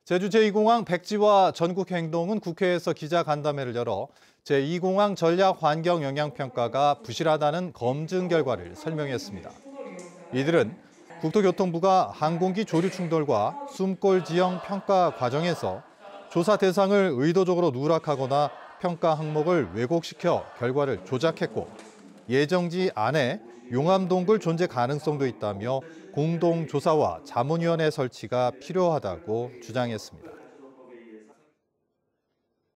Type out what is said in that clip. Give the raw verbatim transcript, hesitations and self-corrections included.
제주 제이 공항 백지화 전국행동은 국회에서 기자간담회를 열어 제이 공항 전략 환경 영향평가가 부실하다는 검증 결과를 설명했습니다. 이들은 국토교통부가 항공기 조류 충돌과 숨골 지형 평가 과정에서 조사 대상을 의도적으로 누락하거나 평가 항목을 왜곡시켜 결과를 조작했고 예정지 안에 용암동굴 존재 가능성도 있다며 공동조사와 자문위원회 설치가 필요하다고 주장했습니다.